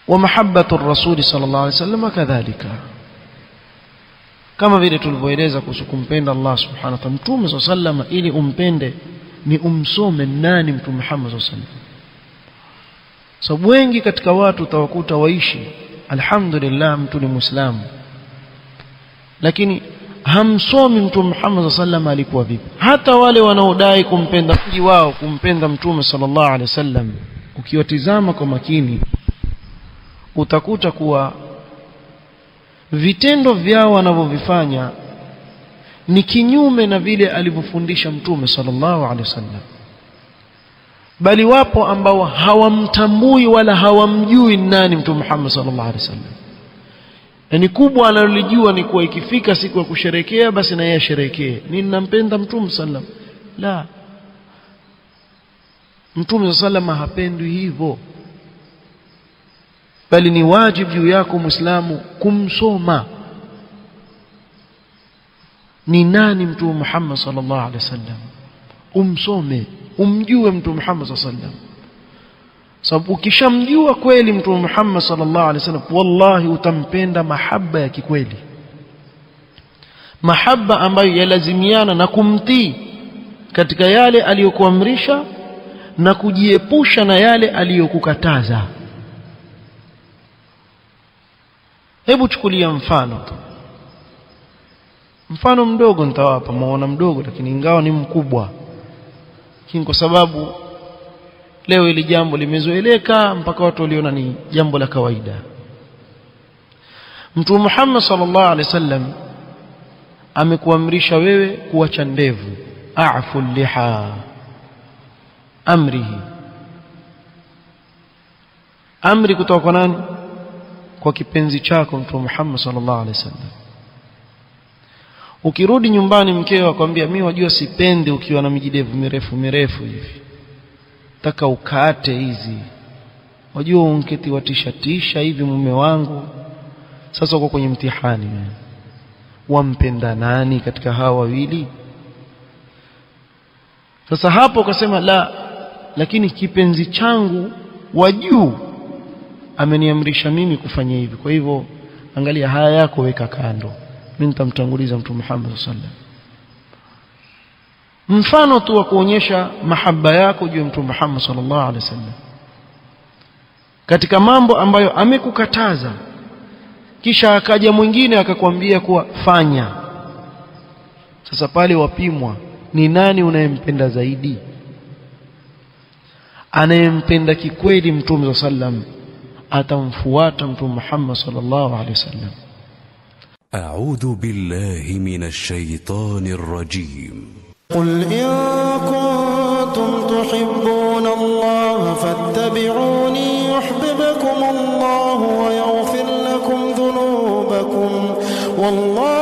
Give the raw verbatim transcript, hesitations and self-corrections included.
wa mahabbatu ar-rasul sallallahu alayhi wasallam kadhalika, kama vile tulivyoeleza kuhusu kumpenda Allah subhanahu wa ta'ala. Mtume sallallahu alayhi wasallam ili umpende ni umsome nani Mtume Muhammad sallallahu alayhi wasallam. Sababu wengi katika watu utawakuta waishi alhamdulillah mtu ni muislamu, lakini hamsomi Mtume Muhammad sallallahu alayhi wasallam alikuwa vipi. Hata wale wanaodai kumpenda mji wao kumpenda Mtume sallallahu alayhi wasallam, ukiwatizama kwa makini utakuta kuwa vitendo vyao wanavyovifanya ni kinyume na vile alivyofundisha Mtume sallallahu alayhi wasallam. Bali wapo ambao hawamtambui wala hawamjui nani Mtume Muhammad sallallahu alaihi wasallam. Yani kubwa analolijua ni kuwa ikifika siku ya kusherehekea basi na yeye asherehekee, ninampenda Mtume sallam. La, Mtume sallam hapendwi hivyo, bali ni wajibu juu yako Muislamu kumsoma ni nani Mtume Muhammad sallallahu alaihi wasallam, umsome umjue Mtume Muhammad sallallahu alaihi wasallam. Sababu ukishamjua kweli Mtume Muhammad sallallahu alaihi wasallam, wallahi utampenda mahaba ya kikweli, mahaba ambayo yalazimiana na kumtii katika yale aliyokuamrisha na kujiepusha na yale aliyokukataza. Hebu chukulia mfano, mfano mdogo nitawapa, maona mdogo lakini ingawa ni mkubwa, lakini kwa sababu leo ili jambo limezoeleka mpaka watu waliona ni jambo la kawaida. Mtume Muhammad sallallahu alaihi wasallam amekuamrisha wewe kuacha ndevu, a'fu liha amrihi. Amri kutoka kwa nani? Kwa kipenzi chako Mtume Muhammad sallallahu alaihi wasallam. Ukirudi nyumbani mkeo akwambia mimi wajua sipendi ukiwa na mijidevu mirefu mirefu hivi, taka ukate hizi, wajua unketi watishatisha hivi mume wangu. Sasa uko kwenye mtihani, wampenda nani katika hawa wawili? Sasa hapo ukasema la, lakini kipenzi changu wa juu ameniamrisha mimi kufanya hivi, kwa hivyo angalia haya yako weka kando, mimi nitamtanguliza Mtume Muhammad sallallahu alaihi wasallam. Mfano tu wa kuonyesha mahaba yako juu ya Mtume Muhammad sallallahu alaihi wasallam katika mambo ambayo amekukataza, kisha akaja mwingine akakwambia kuwa fanya. Sasa pale wapimwa ni nani unayempenda zaidi. Anayempenda kikweli Mtume sallallahu alaihi wasallam atamfuata Mtume Muhammad sallallahu alaihi wasallam. أعوذ بالله من الشيطان الرجيم. قل إن كنتم تحبون الله فاتبعوني يحببكم الله ويغفر لكم ذنوبكم والله